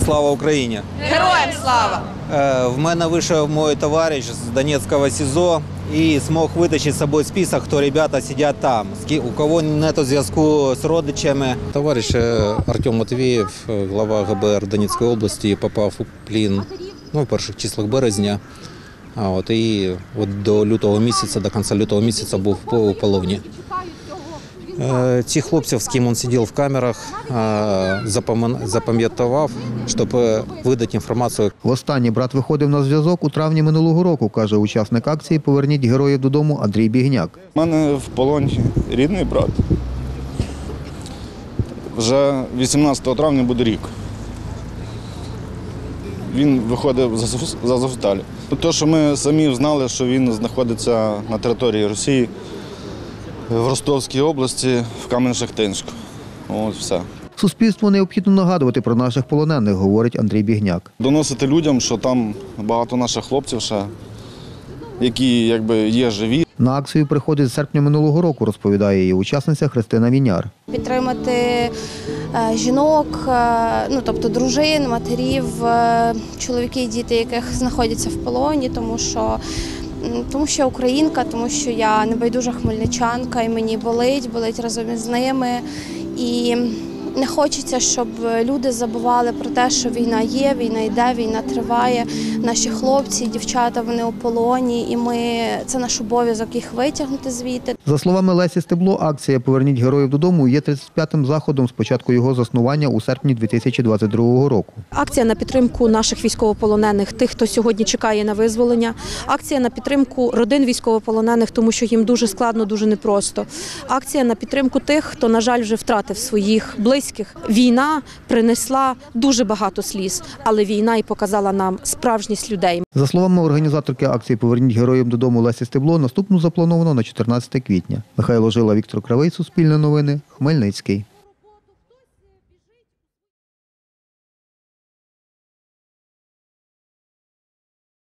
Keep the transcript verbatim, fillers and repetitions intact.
Слава Україні! Героям слава! В мене вийшов мій товариш з Донецького СІЗО і змог витащити з собою список, хто ребята сидять там, у кого немає зв'язку з родичами. Товариш Артем Матвієв, глава ГБР Донецької області, попав у плен ну, в перших числах березня. А от, і от до лютого місяця, до кінця лютого місяця був у полоні. Ці хлопців, з ким він сидів в камерах, запам'ятував, щоб видати інформацію. Востаннє брат виходив на зв'язок у травні минулого року, каже учасник акції «Поверніть героїв додому» Андрій Бігняк. У мене в полоні рідний брат. Вже вісімнадцятого травня буде рік. Він виходив з Азовсталі. Те, що ми самі знали, що він знаходиться на території Росії, в Ростовській області, в Кам'янці-Шахтинську. Ось все. Суспільству необхідно нагадувати про наших полонених, говорить Андрій Бігняк. Доносити людям, що там багато наших хлопців ще, які якби є живі. На акцію приходить з серпня минулого року, розповідає її учасниця Христина Віняр. Підтримати е, жінок, е, ну тобто дружин, матерів, е, чоловіки і діти, яких знаходяться в полоні, тому що Тому що я українка, тому що я небайдужа хмельничанка, і мені болить, болить разом із ними. І не хочеться, щоб люди забували про те, що війна є, війна йде, війна триває. Наші хлопці, дівчата, вони у полоні, і ми, це наш обов'язок їх витягнути звідти. За словами Лесі Стебло, акція «Поверніть героїв додому» є тридцять п'ятим заходом з початку його заснування у серпні дві тисячі двадцять другого року. Акція на підтримку наших військовополонених, тих, хто сьогодні чекає на визволення. Акція на підтримку родин військовополонених, тому що їм дуже складно, дуже непросто. Акція на підтримку тих, хто, на жаль, вже втратив своїх близьких. Війна принесла дуже багато сліз, але війна і показала нам справжність людей. За словами організаторки акції «Поверніть героїв додому» Лесі Стебло, наступну заплановано на чотирнадцяте квітня. Михайло Жила, Віктор Кривий, Суспільне новини, Хмельницький.